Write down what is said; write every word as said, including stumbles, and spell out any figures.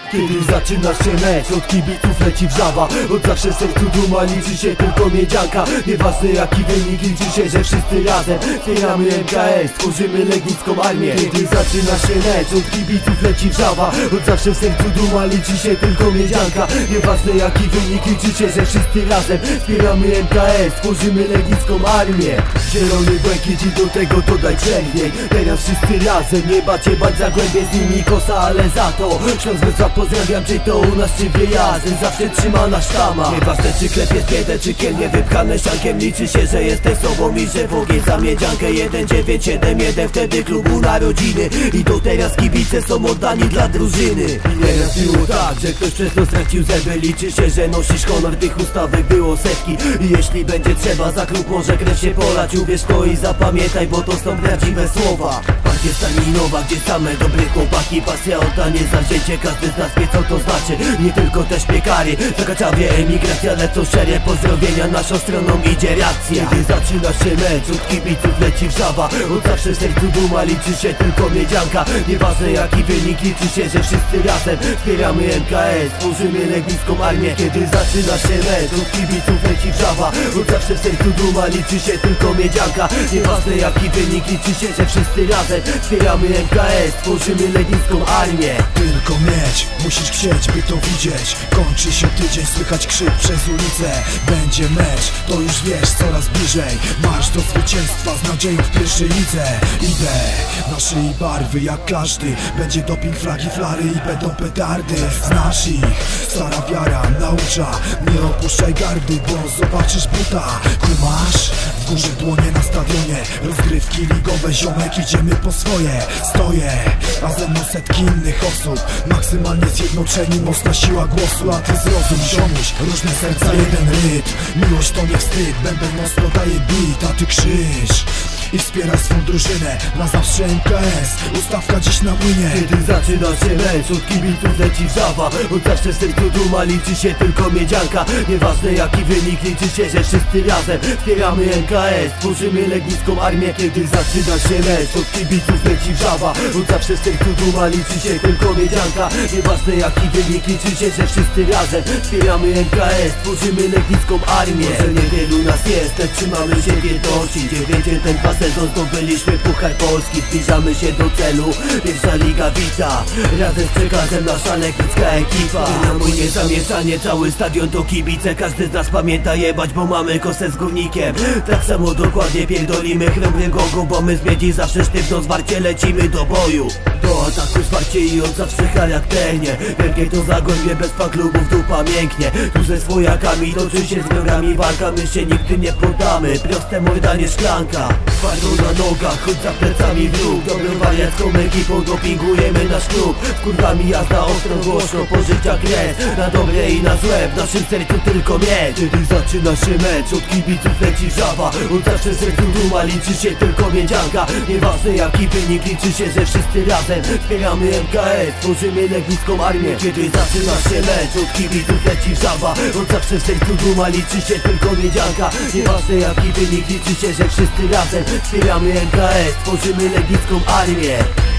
Kiedy zaczyna się mecz, od kibiców leci wrzawa. Od zawsze sercu duma, liczy się tylko miedzianka. Nieważne jaki wynik, liczy się, że wszyscy razem wspieramy M K S, tworzymy legnicką armię. Kiedy zaczyna się mecz, od kibiców leci wrzawa. Od zawsze w sercu duma, liczy się tylko miedzianka. Nieważne jaki wynik, liczy się, że wszyscy razem wspieramy M K S, tworzymy legnicką armię. Zielony błękit i do tego dodaj czerwień. Teraz wszyscy razem, nie bacie bać zagłębie, z nimi kosa, ale za to Śląsk Wrocław pozdrawiam, czy to u nas czy wyjazdem, zawsze trzyma na sztama. Nieważne czy klepiesz biedę, czy kielnie wypchane siankiem, liczy się, że jesteś sobą i że w ogień za miedziankę. Jeden dziewięć siedem jeden, wtedy klubu narodziny. I do teraz kibice są oddani dla drużyny. I teraz było tak, że ktoś przez to stracił zęby. Liczy się, że nosisz honor, tych ustawek było setki. I jeśli będzie trzeba, za klub może krew się polać. Uwierz to i zapamiętaj, bo to są prawdziwe słowa. Partie stalinowa, gdzie same dobre chłopaki, pasja, oddanie, zawzięcie, każdy z nas wie co to znaczy. Nie tylko też piekary, zakaczawie emigracja, lecą szerie pozdrowienia, naszą stroną idzie racja. Kiedy zaczyna się mecz, od kibiców leci wrzawa. Od zawsze w sercu duma, liczy się tylko miedzianka. Nieważne jaki wynik, liczy się, że wszyscy razem wspieramy M K S, tworzymy legnicką armię. Kiedy zaczyna się mecz, od kibiców leci wrzawa. Od zawsze w sercu duma, liczy się tylko miedzianka. Nieważne jaki wynik, liczy się, że wszyscy razem wspieramy M K S, tworzymy legnicką armię. Tylko mieć, musisz chcieć, by to widzieć. Kończy się tydzień, słychać krzyk przez ulicę. Będzie mecz, to już wiesz, coraz bliżej. Marsz do zwycięstwa z nadzieją w pierwszej lidze. Idę na szyi barwy jak każdy. Będzie doping, flagi, flary i będą petardy. Znasz ich, stara wiara naucza. Nie opuszczaj gardy, bo zobaczysz buta. Kumasz? W górze dłonie na stadionie. Rozgrywki ligowe, ziomek, idziemy po swoje. Stoję, a ze mną setki innych osób. Maksymalnie zjednoczeni, mocna siła głosu. A ty zrozum, ziomuś, różne serca, jeden rytm. Miłość to nie wstyd, bęben mocno daje beat, a ty krzyż i wspierasz swą drużynę, na zawsze M K S, ustawka dziś na młynie. Kiedy zaczyna się mecz, od kibiców leci wrzawa. Od zawsze w sercu duma, liczy się tylko miedzianka. Nieważne jaki wynik, liczy się, że wszyscy razem wspieramy M K S, tworzymy legnicką armię. Kiedy zaczyna się mecz, od kibiców leci wrzawa. Od zawsze w sercu duma, liczy się tylko miedzianka. Nieważne jaki wynik, liczy się, że wszyscy razem wspieramy M K S, tworzymy legnicką armię. Może niewielu nas jest, lecz trzymamy się w jedności. dziewięć jeden dwa sezon zdobyliśmy Puchar Polski, zbliżamy się do celu. Pierwsza liga wita, razem z przekazem nasza legnicka ekipa. Na młynie zamieszanie, cały stadion to kibice. Każdy z nas pamięta jebać, bo mamy kosę z górnikiem. Tak samo dokładnie pierdolimy chromry gogo, bo my z miedzi zawsze sztywno zwarcie lecimy do boju. Do ataku zwarcie i od zawsze charakternie. Wielkie to zagłębie, bez klubów dupa mięknie. Tu ze swojakami toczy się z wrogami walka, my się nigdy nie poddamy. Proste mordanie szklanka, twardo na nogach, choć za plecami wróg. Dobrą wariacką ekipą dopingujemy nasz klub. Z kurwami jazda ostro, głośno, po życia krew. Na dobre i na złe, w naszym sercu tylko mieć. Kiedy zaczyna się mecz, od kibiców leci wrzawa. Od zawsze w sercu duma, liczy się tylko miedzianka. Nieważne jaki wynik, liczy się, że wszyscy razem wspieramy M K S, tworzymy legnicką armię. Kiedy zaczyna się mecz, od kibiców leci wrzawa. Od zawsze w sercu duma, liczy się tylko miedzianka. Nieważne jaki wynik, liczy się, że wszyscy razem wspieramy M K S, tworzymy legnicką armię.